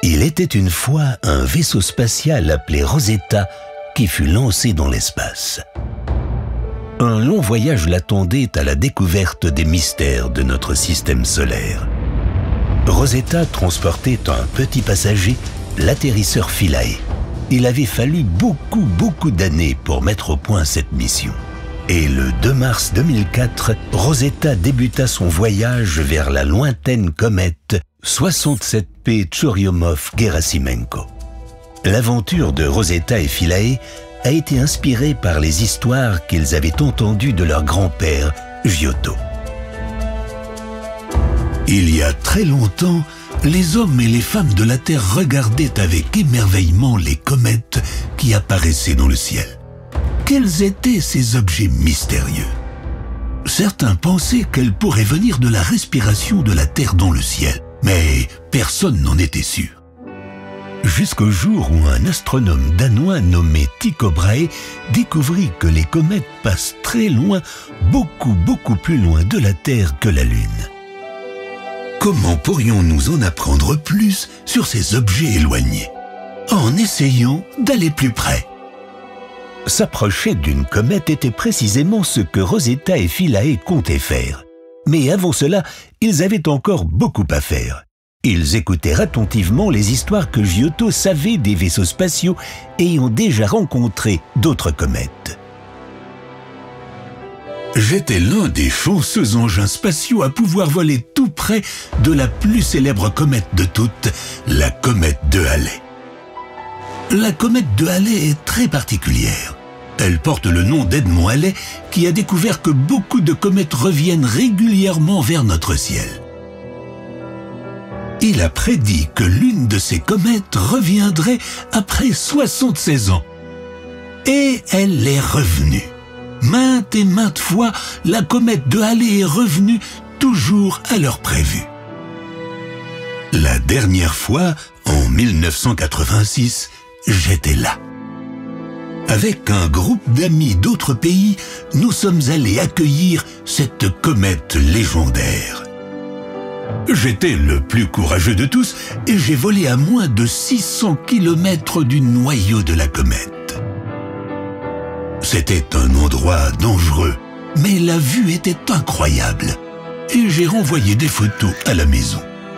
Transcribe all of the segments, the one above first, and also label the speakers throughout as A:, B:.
A: Il était une fois un vaisseau spatial appelé Rosetta qui fut lancé dans l'espace. Un long voyage l'attendait à la découverte des mystères de notre système solaire. Rosetta transportait un petit passager, l'atterrisseur Philae. Il avait fallu beaucoup d'années pour mettre au point cette mission. Et le 2 mars 2004, Rosetta débuta son voyage vers la lointaine comète 67P Churyumov-Gerasimenko. L'aventure de Rosetta et Philae a été inspirée par les histoires qu'ils avaient entendues de leur grand-père, Giotto.
B: Il y a très longtemps, les hommes et les femmes de la Terre regardaient avec émerveillement les comètes qui apparaissaient dans le ciel. Quels étaient ces objets mystérieux? Certains pensaient qu'elles pourraient venir de la respiration de la Terre dans le ciel, mais personne n'en était sûr. Jusqu'au jour où un astronome danois nommé Tycho Brahe découvrit que les comètes passent très loin, beaucoup plus loin de la Terre que la Lune. Comment pourrions-nous en apprendre plus sur ces objets éloignés? En essayant d'aller plus près.
A: S'approcher d'une comète était précisément ce que Rosetta et Philae comptaient faire. Mais avant cela, ils avaient encore beaucoup à faire. Ils écoutèrent attentivement les histoires que Giotto savait des vaisseaux spatiaux ayant déjà rencontré d'autres comètes.
B: J'étais l'un des chanceux engins spatiaux à pouvoir voler tout près de la plus célèbre comète de toutes, la comète de Halley. La comète de Halley est très particulière. Elle porte le nom d'Edmond Halley, qui a découvert que beaucoup de comètes reviennent régulièrement vers notre ciel. Il a prédit que l'une de ces comètes reviendrait après 76 ans. Et elle est revenue. Maintes et maintes fois, la comète de Halley est revenue toujours à l'heure prévue. La dernière fois, en 1986, j'étais là. Avec un groupe d'amis d'autres pays, nous sommes allés accueillir cette comète légendaire. J'étais le plus courageux de tous et j'ai volé à moins de 600 km du noyau de la comète. C'était un endroit dangereux, mais la vue était incroyable et j'ai renvoyé des photos à la maison.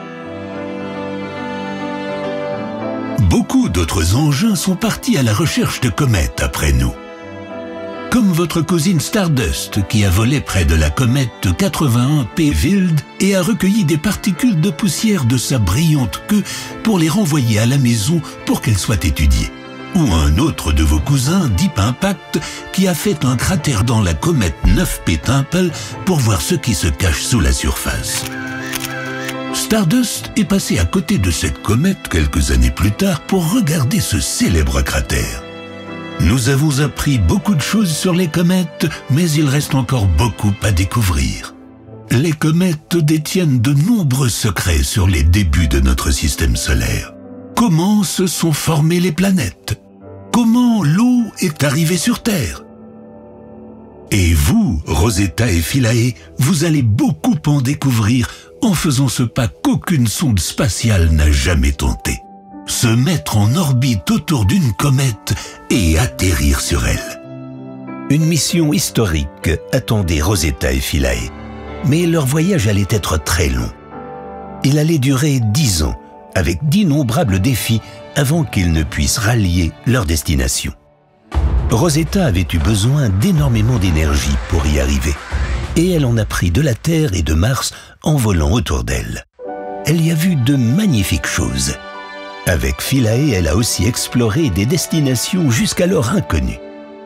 B: Beaucoup d'autres engins sont partis à la recherche de comètes après nous. Comme votre cousine Stardust qui a volé près de la comète 81P Wild et a recueilli des particules de poussière de sa brillante queue pour les renvoyer à la maison pour qu'elles soient étudiées. Ou un autre de vos cousins, Deep Impact, qui a fait un cratère dans la comète 9P Temple pour voir ce qui se cache sous la surface. Stardust est passé à côté de cette comète quelques années plus tard pour regarder ce célèbre cratère. Nous avons appris beaucoup de choses sur les comètes, mais il reste encore beaucoup à découvrir. Les comètes détiennent de nombreux secrets sur les débuts de notre système solaire. Comment se sont formées les planètes? Comment l'eau est arrivée sur Terre? Et vous, Rosetta et Philae, vous allez beaucoup en découvrir en faisant ce pas qu'aucune sonde spatiale n'a jamais tenté. Se mettre en orbite autour d'une comète et atterrir sur elle.
A: Une mission historique attendait Rosetta et Philae, mais leur voyage allait être très long. Il allait durer 10 ans, avec d'innombrables défis avant qu'ils ne puissent rallier leur destination. Rosetta avait eu besoin d'énormément d'énergie pour y arriver, et elle en a pris de la Terre et de Mars en volant autour d'elle. Elle y a vu de magnifiques choses. Avec Philae, elle a aussi exploré des destinations jusqu'alors inconnues.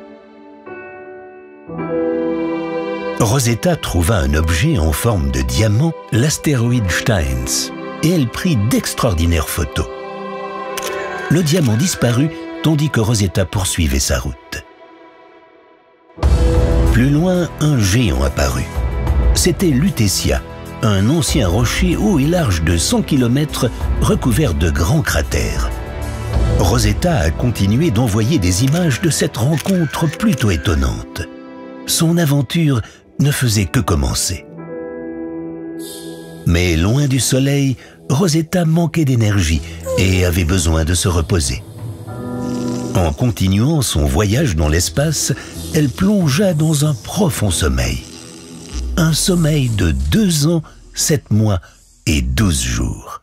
A: Rosetta trouva un objet en forme de diamant, l'astéroïde Steins, et elle prit d'extraordinaires photos. Le diamant disparut tandis que Rosetta poursuivait sa route. Plus loin, un géant apparut. C'était Lutetia, un ancien rocher haut et large de 100 km recouvert de grands cratères. Rosetta a continué d'envoyer des images de cette rencontre plutôt étonnante. Son aventure ne faisait que commencer. Mais loin du soleil, Rosetta manquait d'énergie et avait besoin de se reposer. En continuant son voyage dans l'espace, elle plongea dans un profond sommeil. Un sommeil de 2 ans, 7 mois et 12 jours.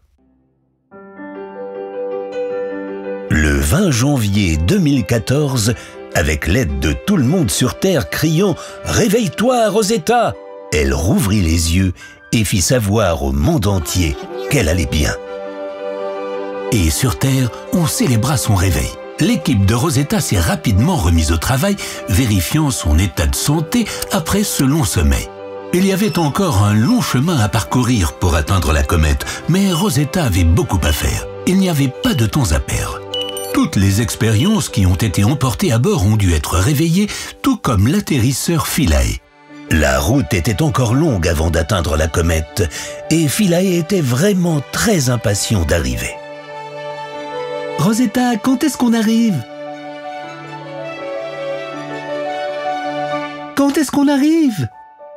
A: Le 20 janvier 2014, avec l'aide de tout le monde sur Terre criant « Réveille-toi, Rosetta !» elle rouvrit les yeux et fit savoir au monde entier qu'elle allait bien. Et sur Terre, on célébra son réveil. L'équipe de Rosetta s'est rapidement remise au travail, vérifiant son état de santé après ce long sommeil. Il y avait encore un long chemin à parcourir pour atteindre la comète, mais Rosetta avait beaucoup à faire. Il n'y avait pas de temps à perdre. Toutes les expériences qui ont été emportées à bord ont dû être réveillées, tout comme l'atterrisseur Philae. La route était encore longue avant d'atteindre la comète, et Philae était vraiment très impatient d'arriver. « Rosetta, quand est-ce qu'on arrive ? Quand est-ce qu'on arrive ?»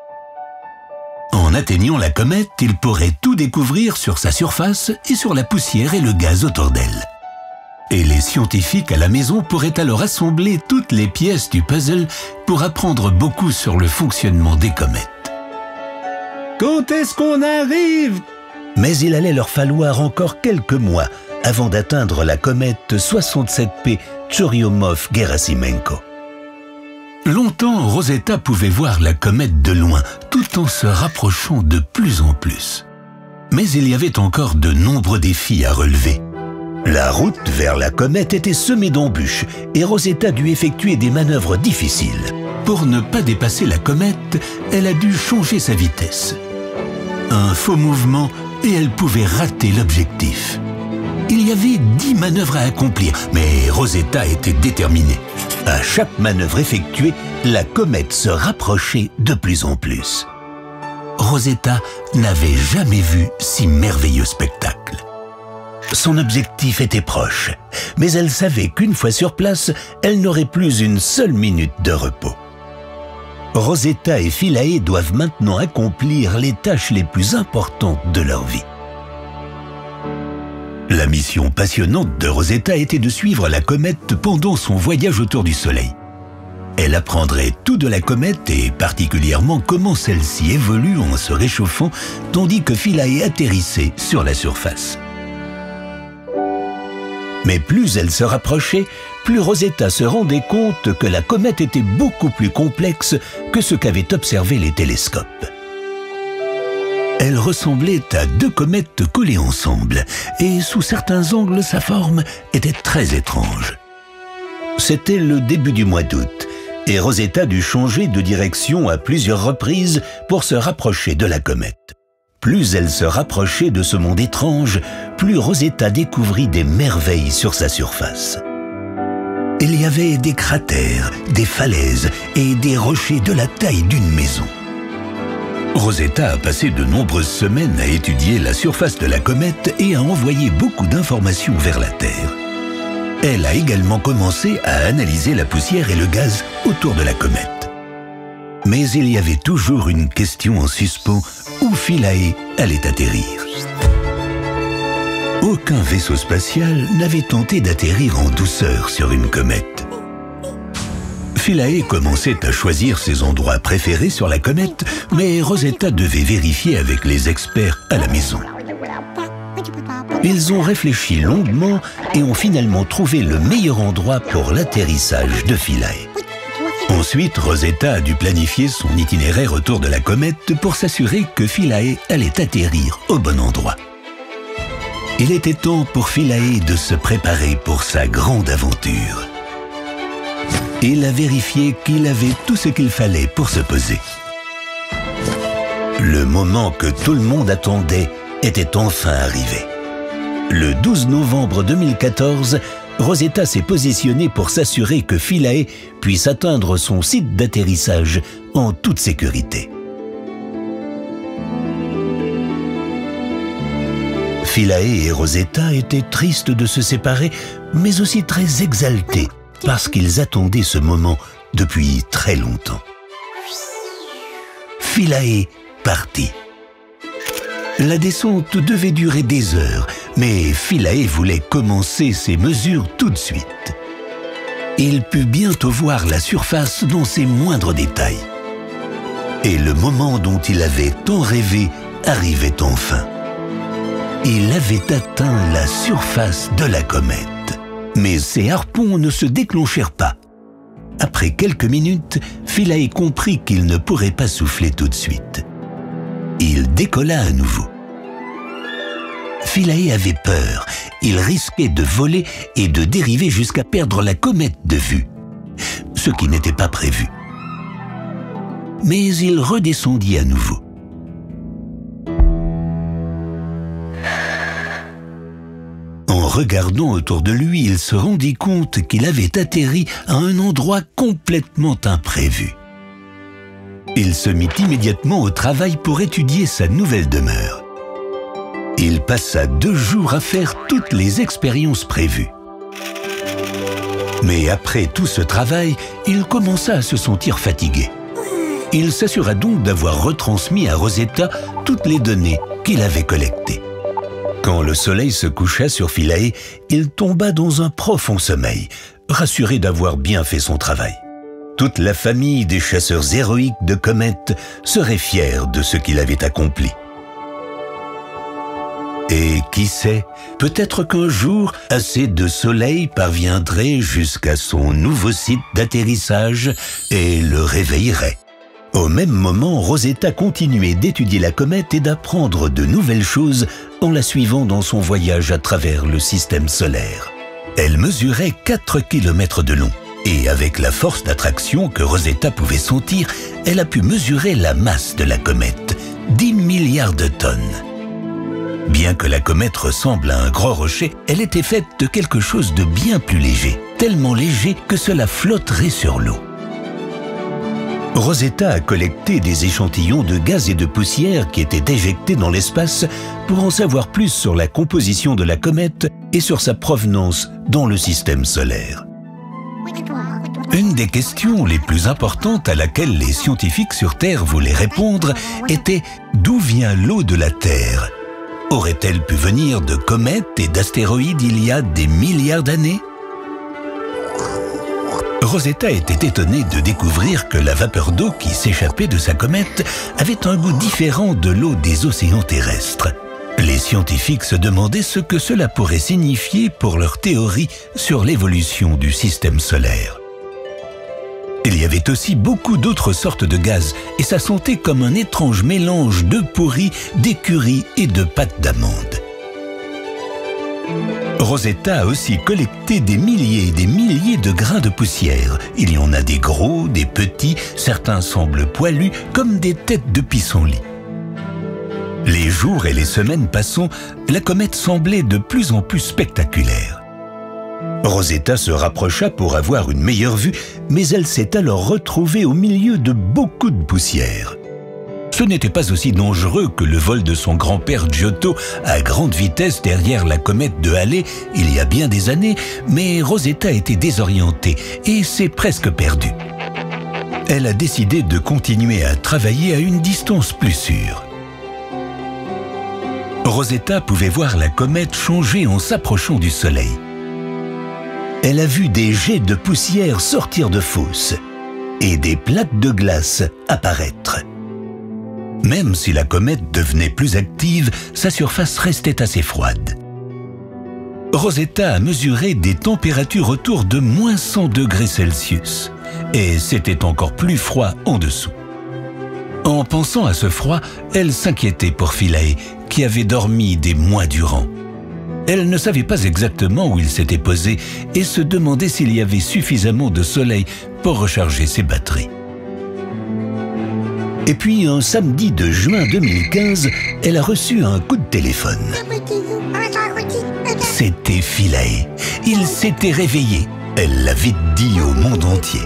A: En atteignant la comète, il pourrait tout découvrir sur sa surface et sur la poussière et le gaz autour d'elle. Et les scientifiques à la maison pourraient alors assembler toutes les pièces du puzzle pour apprendre beaucoup sur le fonctionnement des comètes. Quand est-ce qu'on arrive ? Mais il allait leur falloir encore quelques mois avant d'atteindre la comète 67P Churyumov-Gerasimenko. Longtemps, Rosetta pouvait voir la comète de loin, tout en se rapprochant de plus en plus. Mais il y avait encore de nombreux défis à relever. La route vers la comète était semée d'embûches et Rosetta dut effectuer des manœuvres difficiles. Pour ne pas dépasser la comète, elle a dû changer sa vitesse. Un faux mouvement et elle pouvait rater l'objectif. Il y avait 10 manœuvres à accomplir, mais Rosetta était déterminée. À chaque manœuvre effectuée, la comète se rapprochait de plus en plus. Rosetta n'avait jamais vu si merveilleux spectacle. Son objectif était proche, mais elle savait qu'une fois sur place, elle n'aurait plus une seule minute de repos. Rosetta et Philae doivent maintenant accomplir les tâches les plus importantes de leur vie. La mission passionnante de Rosetta était de suivre la comète pendant son voyage autour du Soleil. Elle apprendrait tout de la comète et particulièrement comment celle-ci évolue en se réchauffant, tandis que Philae atterrissait sur la surface. Mais plus elle se rapprochait, plus Rosetta se rendait compte que la comète était beaucoup plus complexe que ce qu'avaient observé les télescopes. Elle ressemblait à 2 comètes collées ensemble, et sous certains angles, sa forme était très étrange. C'était le début du mois d'août, et Rosetta dut changer de direction à plusieurs reprises pour se rapprocher de la comète. Plus elle se rapprochait de ce monde étrange, plus Rosetta découvrit des merveilles sur sa surface. Il y avait des cratères, des falaises et des rochers de la taille d'une maison. Rosetta a passé de nombreuses semaines à étudier la surface de la comète et a envoyé beaucoup d'informations vers la Terre. Elle a également commencé à analyser la poussière et le gaz autour de la comète. Mais il y avait toujours une question en suspens, où Philae allait atterrir. Aucun vaisseau spatial n'avait tenté d'atterrir en douceur sur une comète. Philae commençait à choisir ses endroits préférés sur la comète, mais Rosetta devait vérifier avec les experts à la maison. Ils ont réfléchi longuement et ont finalement trouvé le meilleur endroit pour l'atterrissage de Philae. Ensuite, Rosetta a dû planifier son itinéraire autour de la comète pour s'assurer que Philae allait atterrir au bon endroit. Il était temps pour Philae de se préparer pour sa grande aventure. Il a vérifié qu'il avait tout ce qu'il fallait pour se poser. Le moment que tout le monde attendait était enfin arrivé. Le 12 novembre 2014, Rosetta s'est positionnée pour s'assurer que Philae puisse atteindre son site d'atterrissage en toute sécurité. Philae et Rosetta étaient tristes de se séparer, mais aussi très exaltés parce qu'ils attendaient ce moment depuis très longtemps. Philae partit. La descente devait durer des heures, mais Philae voulait commencer ses mesures tout de suite. Il put bientôt voir la surface dans ses moindres détails. Et le moment dont il avait tant rêvé arrivait enfin. Il avait atteint la surface de la comète. Mais ses harpons ne se déclenchèrent pas. Après quelques minutes, Philae comprit qu'il ne pourrait pas souffler tout de suite. Il décolla à nouveau. Philae avait peur. Il risquait de voler et de dériver jusqu'à perdre la comète de vue, ce qui n'était pas prévu. Mais il redescendit à nouveau. En regardant autour de lui, il se rendit compte qu'il avait atterri à un endroit complètement imprévu. Il se mit immédiatement au travail pour étudier sa nouvelle demeure. Il passa 2 jours à faire toutes les expériences prévues. Mais après tout ce travail, il commença à se sentir fatigué. Il s'assura donc d'avoir retransmis à Rosetta toutes les données qu'il avait collectées. Quand le soleil se coucha sur Philae, il tomba dans un profond sommeil, rassuré d'avoir bien fait son travail. Toute la famille des chasseurs héroïques de comètes serait fière de ce qu'il avait accompli. Et qui sait, peut-être qu'un jour, assez de soleil parviendrait jusqu'à son nouveau site d'atterrissage et le réveillerait. Au même moment, Rosetta continuait d'étudier la comète et d'apprendre de nouvelles choses en la suivant dans son voyage à travers le système solaire. Elle mesurait 4 km de long. Et avec la force d'attraction que Rosetta pouvait sentir, elle a pu mesurer la masse de la comète, 10 milliards de tonnes. Bien que la comète ressemble à un gros rocher, elle était faite de quelque chose de bien plus léger, tellement léger que cela flotterait sur l'eau. Rosetta a collecté des échantillons de gaz et de poussière qui étaient éjectés dans l'espace pour en savoir plus sur la composition de la comète et sur sa provenance dans le système solaire. Une des questions les plus importantes à laquelle les scientifiques sur Terre voulaient répondre était « D'où vient l'eau de la Terre ?» Aurait-elle pu venir de comètes et d'astéroïdes il y a des milliards d'années? Rosetta était étonnée de découvrir que la vapeur d'eau qui s'échappait de sa comète avait un goût différent de l'eau des océans terrestres. Les scientifiques se demandaient ce que cela pourrait signifier pour leur théorie sur l'évolution du système solaire. Il y avait aussi beaucoup d'autres sortes de gaz et ça sentait comme un étrange mélange de pourri, d'écurie et de pâte d'amande. Rosetta a aussi collecté des milliers et des milliers de grains de poussière. Il y en a des gros, des petits, certains semblent poilus comme des têtes de pissenlit. Les jours et les semaines passant, la comète semblait de plus en plus spectaculaire. Rosetta se rapprocha pour avoir une meilleure vue, mais elle s'est alors retrouvée au milieu de beaucoup de poussière. Ce n'était pas aussi dangereux que le vol de son grand-père Giotto à grande vitesse derrière la comète de Halley il y a bien des années, mais Rosetta était désorientée et s'est presque perdue. Elle a décidé de continuer à travailler à une distance plus sûre. Rosetta pouvait voir la comète changer en s'approchant du Soleil. Elle a vu des jets de poussière sortir de fosses et des plaques de glace apparaître. Même si la comète devenait plus active, sa surface restait assez froide. Rosetta a mesuré des températures autour de moins 100 degrés Celsius et c'était encore plus froid en dessous. En pensant à ce froid, elle s'inquiétait pour Philae, qui avait dormi des mois durant. Elle ne savait pas exactement où il s'était posé et se demandait s'il y avait suffisamment de soleil pour recharger ses batteries. Et puis, un samedi de juin 2015, elle a reçu un coup de téléphone. C'était Philae. Il s'était réveillé. Elle l'a vite dit au monde entier.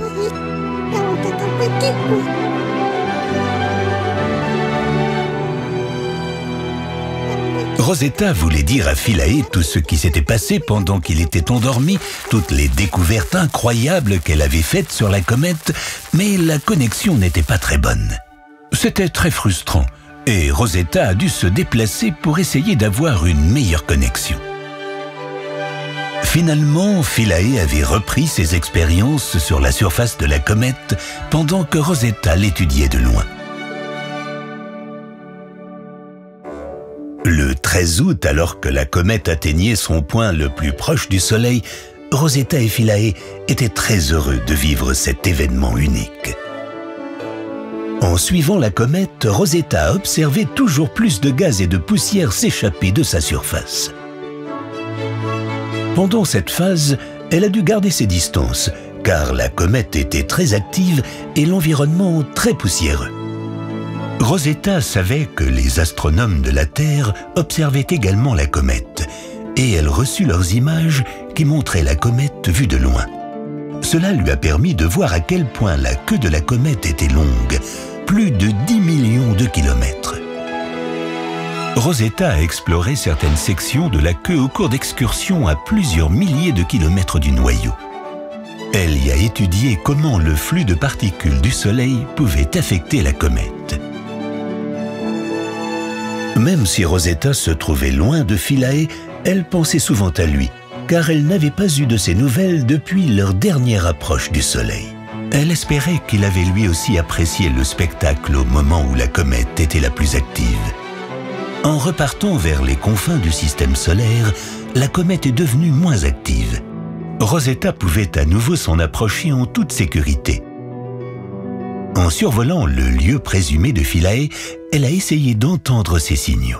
A: Rosetta voulait dire à Philae tout ce qui s'était passé pendant qu'il était endormi, toutes les découvertes incroyables qu'elle avait faites sur la comète, mais la connexion n'était pas très bonne. C'était très frustrant. Et Rosetta a dû se déplacer pour essayer d'avoir une meilleure connexion. Finalement, Philae avait repris ses expériences sur la surface de la comète pendant que Rosetta l'étudiait de loin. Le 13 août, alors que la comète atteignait son point le plus proche du Soleil, Rosetta et Philae étaient très heureux de vivre cet événement unique. En suivant la comète, Rosetta a observé toujours plus de gaz et de poussière s'échapper de sa surface. Pendant cette phase, elle a dû garder ses distances, car la comète était très active et l'environnement très poussiéreux. Rosetta savait que les astronomes de la Terre observaient également la comète, et elle reçut leurs images qui montraient la comète vue de loin. Cela lui a permis de voir à quel point la queue de la comète était longue, plus de 10 millions de kilomètres. Rosetta a exploré certaines sections de la queue au cours d'excursions à plusieurs milliers de kilomètres du noyau. Elle y a étudié comment le flux de particules du Soleil pouvait affecter la comète. Même si Rosetta se trouvait loin de Philae, elle pensait souvent à lui, car elle n'avait pas eu de ses nouvelles depuis leur dernière approche du Soleil. Elle espérait qu'il avait lui aussi apprécié le spectacle au moment où la comète était la plus active. En repartant vers les confins du système solaire, la comète est devenue moins active. Rosetta pouvait à nouveau s'en approcher en toute sécurité. En survolant le lieu présumé de Philae, elle a essayé d'entendre ses signaux.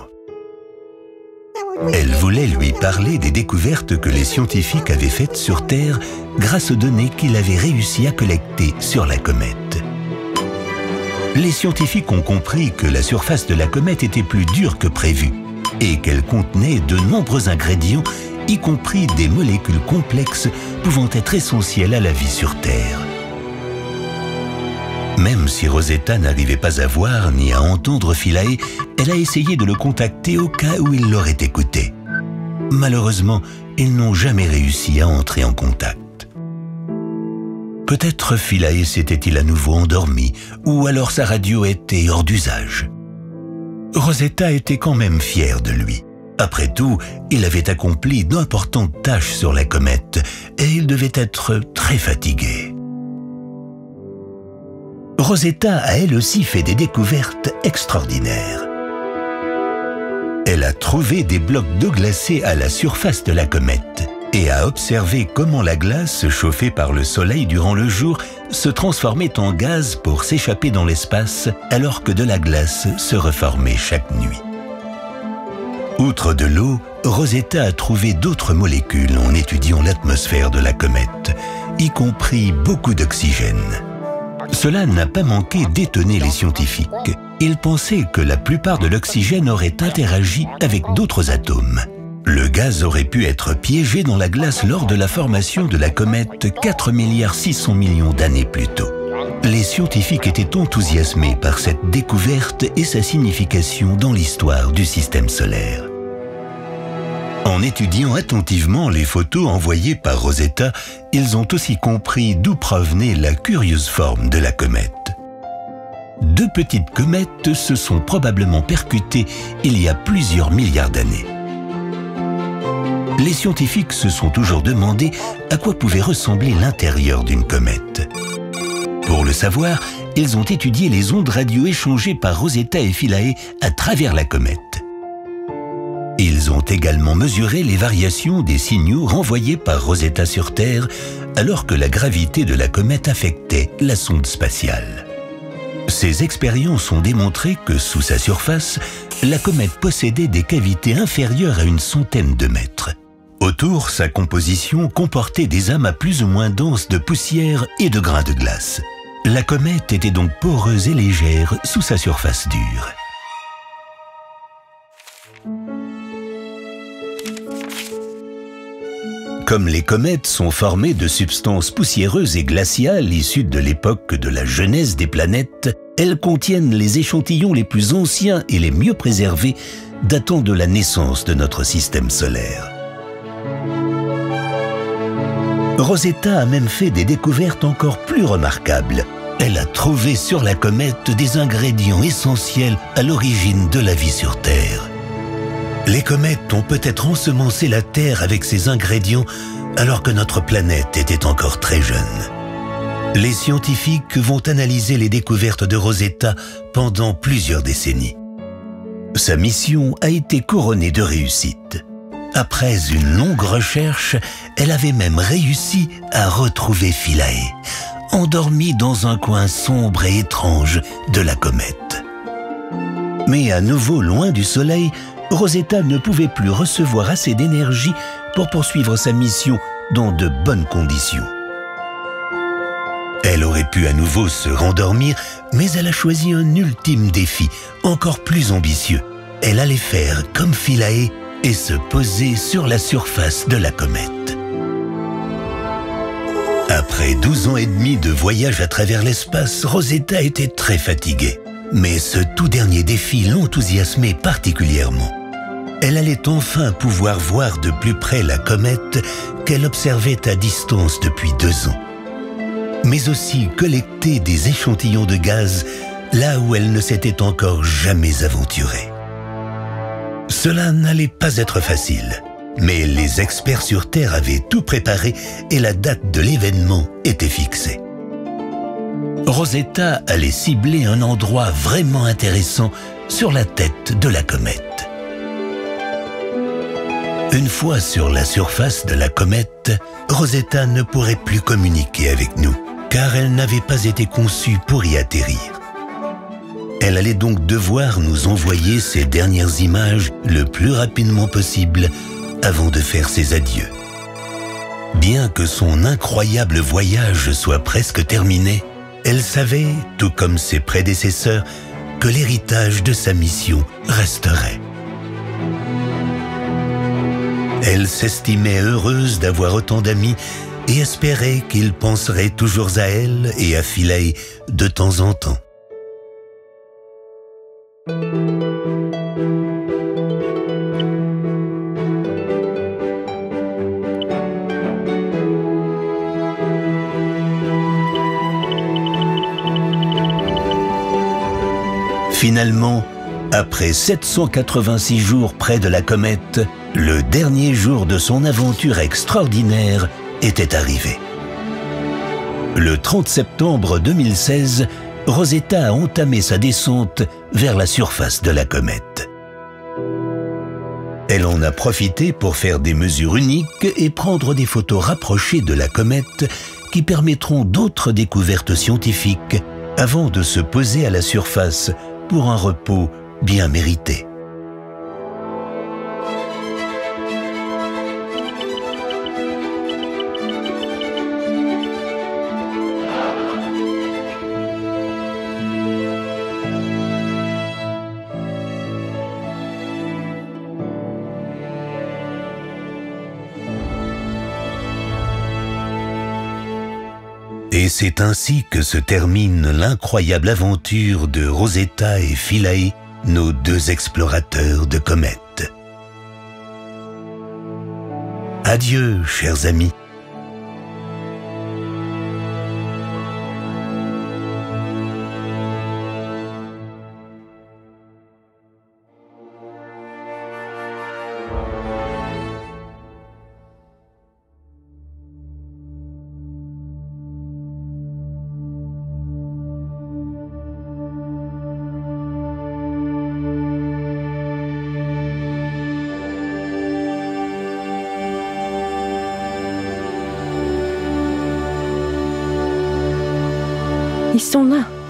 A: Elle voulait lui parler des découvertes que les scientifiques avaient faites sur Terre grâce aux données qu'il avait réussi à collecter sur la comète. Les scientifiques ont compris que la surface de la comète était plus dure que prévu et qu'elle contenait de nombreux ingrédients, y compris des molécules complexes pouvant être essentielles à la vie sur Terre. Même si Rosetta n'arrivait pas à voir ni à entendre Philae, elle a essayé de le contacter au cas où il l'aurait écouté. Malheureusement, ils n'ont jamais réussi à entrer en contact. Peut-être Philae s'était-il à nouveau endormi, ou alors sa radio était hors d'usage. Rosetta était quand même fière de lui. Après tout, il avait accompli d'importantes tâches sur la comète, et il devait être très fatigué. Rosetta a elle aussi fait des découvertes extraordinaires. Elle a trouvé des blocs d'eau glacée à la surface de la comète et a observé comment la glace, chauffée par le soleil durant le jour, se transformait en gaz pour s'échapper dans l'espace alors que de la glace se reformait chaque nuit. Outre de l'eau, Rosetta a trouvé d'autres molécules en étudiant l'atmosphère de la comète, y compris beaucoup d'oxygène. Cela n'a pas manqué d'étonner les scientifiques. Ils pensaient que la plupart de l'oxygène aurait interagi avec d'autres atomes. Le gaz aurait pu être piégé dans la glace lors de la formation de la comète 4,6 milliards d'années plus tôt. Les scientifiques étaient enthousiasmés par cette découverte et sa signification dans l'histoire du système solaire. En étudiant attentivement les photos envoyées par Rosetta, ils ont aussi compris d'où provenait la curieuse forme de la comète. Deux petites comètes se sont probablement percutées il y a plusieurs milliards d'années. Les scientifiques se sont toujours demandé à quoi pouvait ressembler l'intérieur d'une comète. Pour le savoir, ils ont étudié les ondes radio échangées par Rosetta et Philae à travers la comète. Ils ont également mesuré les variations des signaux renvoyés par Rosetta sur Terre alors que la gravité de la comète affectait la sonde spatiale. Ces expériences ont démontré que sous sa surface, la comète possédait des cavités inférieures à une centaine de mètres. Autour, sa composition comportait des amas plus ou moins denses de poussière et de grains de glace. La comète était donc poreuse et légère sous sa surface dure. Comme les comètes sont formées de substances poussiéreuses et glaciales issues de l'époque de la genèse des planètes, elles contiennent les échantillons les plus anciens et les mieux préservés datant de la naissance de notre système solaire. Rosetta a même fait des découvertes encore plus remarquables. Elle a trouvé sur la comète des ingrédients essentiels à l'origine de la vie sur Terre. Les comètes ont peut-être ensemencé la Terre avec ces ingrédients alors que notre planète était encore très jeune. Les scientifiques vont analyser les découvertes de Rosetta pendant plusieurs décennies. Sa mission a été couronnée de réussite. Après une longue recherche, elle avait même réussi à retrouver Philae, endormi dans un coin sombre et étrange de la comète. Mais à nouveau loin du Soleil, Rosetta ne pouvait plus recevoir assez d'énergie pour poursuivre sa mission dans de bonnes conditions. Elle aurait pu à nouveau se rendormir, mais elle a choisi un ultime défi, encore plus ambitieux. Elle allait faire comme Philae et se poser sur la surface de la comète. Après 12 ans et demi de voyage à travers l'espace, Rosetta était très fatiguée. Mais ce tout dernier défi l'enthousiasmait particulièrement. Elle allait enfin pouvoir voir de plus près la comète qu'elle observait à distance depuis 2 ans. Mais aussi collecter des échantillons de gaz là où elle ne s'était encore jamais aventurée. Cela n'allait pas être facile, mais les experts sur Terre avaient tout préparé et la date de l'événement était fixée. Rosetta allait cibler un endroit vraiment intéressant sur la tête de la comète. Une fois sur la surface de la comète, Rosetta ne pourrait plus communiquer avec nous, car elle n'avait pas été conçue pour y atterrir. Elle allait donc devoir nous envoyer ses dernières images le plus rapidement possible avant de faire ses adieux. Bien que son incroyable voyage soit presque terminé, elle savait, tout comme ses prédécesseurs, que l'héritage de sa mission resterait. Elle s'estimait heureuse d'avoir autant d'amis et espérait qu'ils penseraient toujours à elle et à Philae de temps en temps. Finalement, après 786 jours près de la comète, le dernier jour de son aventure extraordinaire était arrivé. Le 30 septembre 2016, Rosetta a entamé sa descente vers la surface de la comète. Elle en a profité pour faire des mesures uniques et prendre des photos rapprochées de la comète qui permettront d'autres découvertes scientifiques avant de se poser à la surface pour un repos bien mérité. Et c'est ainsi que se termine l'incroyable aventure de Rosetta et Philae, nos 2 explorateurs de comètes. Adieu, chers amis.
C: Ils sont là.